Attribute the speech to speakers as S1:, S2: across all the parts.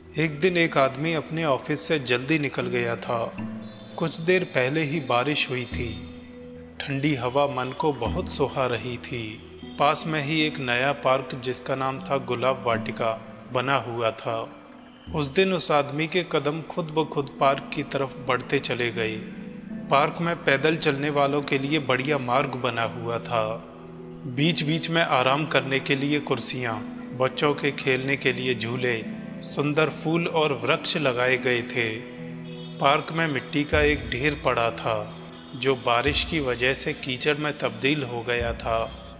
S1: एक दिन एक आदमी अपने ऑफिस से जल्दी निकल गया था। कुछ देर पहले ही बारिश हुई थी। ठंडी हवा मन को बहुत सुहा रही थी। पास में ही एक नया पार्क जिसका नाम था गुलाब वाटिका बना हुआ था। उस दिन उस आदमी के कदम खुद ब खुद पार्क की तरफ बढ़ते चले गए। पार्क में पैदल चलने वालों के लिए बढ़िया मार्ग बना हुआ था। बीच बीच में आराम करने के लिए कुर्सियाँ, बच्चों के खेलने के लिए झूले, सुंदर फूल और वृक्ष लगाए गए थे। पार्क में मिट्टी का एक ढेर पड़ा था जो बारिश की वजह से कीचड़ में तब्दील हो गया था।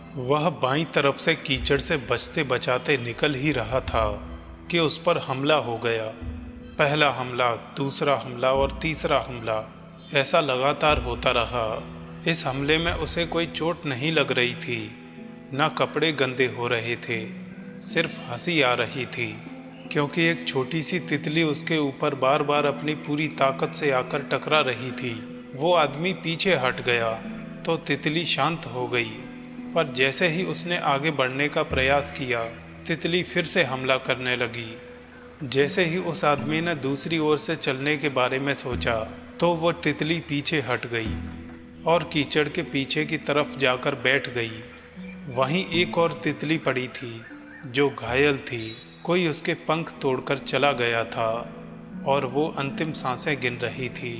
S1: वह बाईं तरफ से कीचड़ से बचते बचाते निकल ही रहा था कि उस पर हमला हो गया। पहला हमला, दूसरा हमला और तीसरा हमला, ऐसा लगातार होता रहा। इस हमले में उसे कोई चोट नहीं लग रही थी, न कपड़े गंदे हो रहे थे, सिर्फ हंसी आ रही थी क्योंकि एक छोटी सी तितली उसके ऊपर बार बार अपनी पूरी ताकत से आकर टकरा रही थी। वो आदमी पीछे हट गया तो तितली शांत हो गई, पर जैसे ही उसने आगे बढ़ने का प्रयास किया, तितली फिर से हमला करने लगी। जैसे ही उस आदमी ने दूसरी ओर से चलने के बारे में सोचा तो वो तितली पीछे हट गई और कीचड़ के पीछे की तरफ जाकर बैठ गई। वहीं एक और तितली पड़ी थी जो घायल थी। कोई उसके पंख तोड़कर चला गया था और वो अंतिम सांसें गिन रही थी।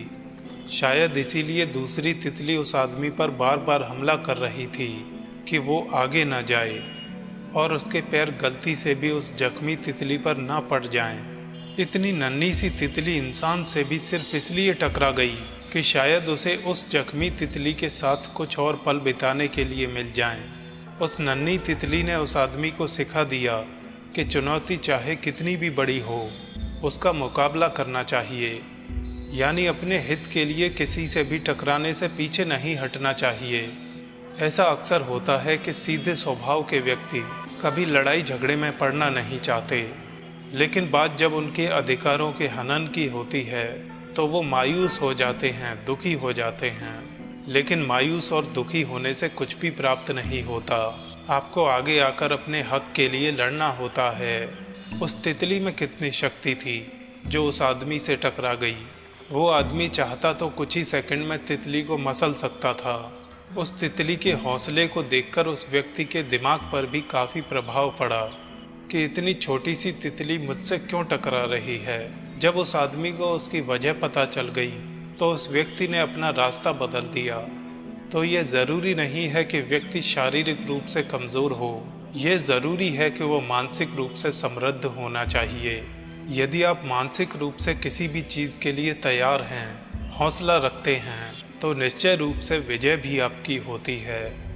S1: शायद इसीलिए दूसरी तितली उस आदमी पर बार बार हमला कर रही थी कि वो आगे न जाए और उसके पैर गलती से भी उस जख्मी तितली पर ना पड़ जाएं। इतनी नन्ही सी तितली इंसान से भी सिर्फ इसलिए टकरा गई कि शायद उसे उस जख्मी तितली के साथ कुछ और पल बिताने के लिए मिल जाएं। उस नन्ही तितली ने उस आदमी को सिखा दिया कि चुनौती चाहे कितनी भी बड़ी हो, उसका मुकाबला करना चाहिए। यानी अपने हित के लिए किसी से भी टकराने से पीछे नहीं हटना चाहिए। ऐसा अक्सर होता है कि सीधे स्वभाव के व्यक्ति कभी लड़ाई झगड़े में पड़ना नहीं चाहते, लेकिन बात जब उनके अधिकारों के हनन की होती है तो वो मायूस हो जाते हैं, दुखी हो जाते हैं। लेकिन मायूस और दुखी होने से कुछ भी प्राप्त नहीं होता। आपको आगे आकर अपने हक के लिए लड़ना होता है। उस तितली में कितनी शक्ति थी जो उस आदमी से टकरा गई। वो आदमी चाहता तो कुछ ही सेकंड में तितली को मसल सकता था। उस तितली के हौसले को देखकर उस व्यक्ति के दिमाग पर भी काफ़ी प्रभाव पड़ा कि इतनी छोटी सी तितली मुझसे क्यों टकरा रही है। जब उस आदमी को उसकी वजह पता चल गई तो उस व्यक्ति ने अपना रास्ता बदल दिया। तो ये ज़रूरी नहीं है कि व्यक्ति शारीरिक रूप से कमज़ोर हो, ये ज़रूरी है कि वो मानसिक रूप से समृद्ध होना चाहिए। यदि आप मानसिक रूप से किसी भी चीज़ के लिए तैयार हैं, हौसला रखते हैं, तो निश्चय रूप से विजय भी आपकी होती है।